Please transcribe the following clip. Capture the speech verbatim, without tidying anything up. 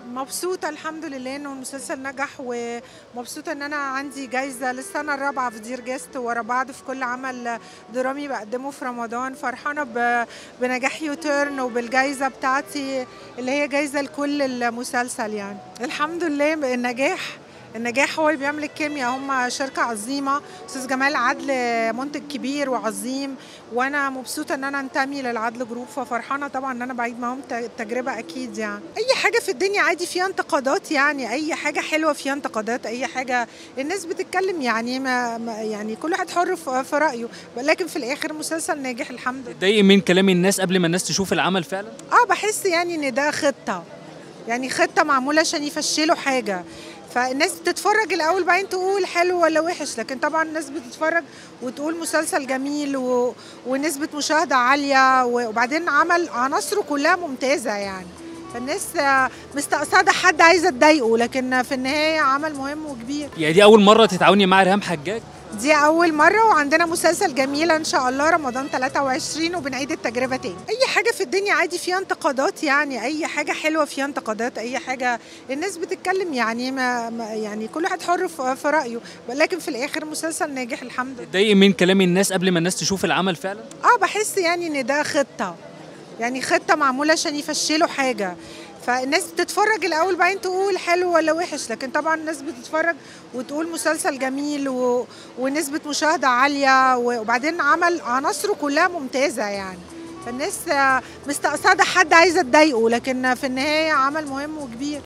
مبسوطة الحمد لله إنه المسلسل نجح، ومبسوطة إن أنا عندي جايزة للسنة الرابعة في دير جيست ورا بعض في كل عمل درامي بقدمه في رمضان. فرحانة ب- بنجاح يوتيرن وبالجايزة بتاعتي اللي هي جايزة لكل المسلسل. يعني الحمد لله النجاح النجاح هو اللي بيعمل الكيمياء. هم شركة عظيمة، أستاذ جمال عدل منتج كبير وعظيم، وأنا مبسوطة إن أنا أنتمي للعدل جروب، ففرحانة طبعا إن أنا بعيد معاهم التجربة. أكيد يعني أي حاجة في الدنيا عادي فيها انتقادات، يعني أي حاجة حلوة فيها انتقادات، أي حاجة الناس بتتكلم، يعني ما ما- يعني كل واحد حر في في رأيه، لكن في الآخر مسلسل ناجح الحمد لله. تضايقي من كلام الناس قبل ما الناس تشوف العمل فعلا؟ اه بحس يعني ان ده خطة، يعني خطة معمولة عشان يفشلوا حاجة، فالناس بتتفرج الأول بعدين تقول حلو ولا وحش، لكن طبعا الناس بتتفرج وتقول مسلسل جميل و... ونسبة مشاهدة عالية، وبعدين عمل عناصره كلها ممتازة يعني، فالناس آه، مستقصدة حد عايزة تضايقه، لكن في النهاية عمل مهم وكبير. يعني دي اول مره تتعاوني مع ريهام حجاج؟ دي أول مرة، وعندنا مسلسل جميل إن شاء الله رمضان ثلاثة وعشرين وبنعيد التجربة تاني. أي حاجة في الدنيا عادي فيها انتقادات، يعني أي حاجة حلوة فيها انتقادات، أي حاجة الناس بتتكلم، يعني ما ما- يعني كل واحد حر في في رأيه، لكن في الآخر مسلسل ناجح الحمد لله. تضايقي من كلام الناس قبل ما الناس تشوف العمل فعلا؟ اه بحس يعني ان ده خطة، يعني خطة معمولة عشان يفشلوا حاجة، فالناس بتتفرج الأول بعدين تقول حلو ولا وحش، لكن طبعا الناس بتتفرج وتقول مسلسل جميل و... ونسبة مشاهدة عالية، وبعدين عمل عناصره كلها ممتازة يعني، فالناس آه، مستقصدة حد عايزة تضايقه، لكن في النهاية عمل مهم وكبير.